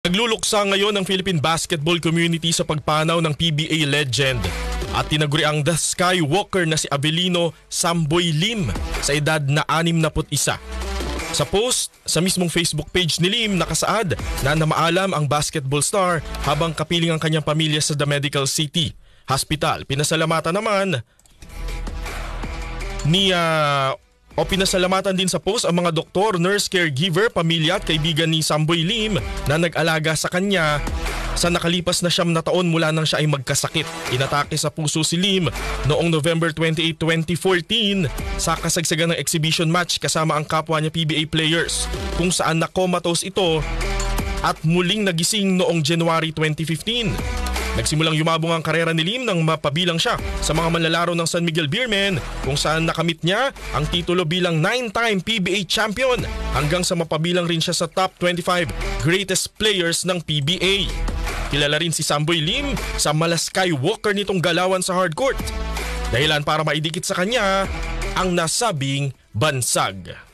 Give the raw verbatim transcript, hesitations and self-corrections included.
Nagluluksa ngayon ang Philippine basketball community sa pagpanaw ng P B A legend at tinaguri ang The Skywalker na si Avelino Samboy Lim sa edad na anim na isa. Sa post sa mismong Facebook page ni Lim nakasaad na namaalam ang basketball star habang kapiling ang kanyang pamilya sa The Medical City Hospital. Pinasalamatan naman ni uh, o pinasalamatan din sa post ang mga doktor, nurse, caregiver, pamilya at kaibigan ni Samboy Lim na nag-alaga sa kanya sa nakalipas na siyam na taon mula nang siya ay magkasakit. Inatake sa puso si Lim noong November twenty-eighth, twenty fourteen sa kasagsagan ng exhibition match kasama ang kapwa niya P B A players kung saan na-comatose ito at muling nagising noong January twenty fifteen. Nagsimulang yumabong ang karera ni Lim nang mapabilang siya sa mga manlalaro ng San Miguel Beermen kung saan nakamit niya ang titulo bilang nine-time P B A champion hanggang sa mapabilang rin siya sa top twenty-five greatest players ng P B A. Kilala rin si Samboy Lim sa mala Skywalker nitong galawan sa hardcourt. Dahilan para maidikit sa kanya ang nasabing bansag.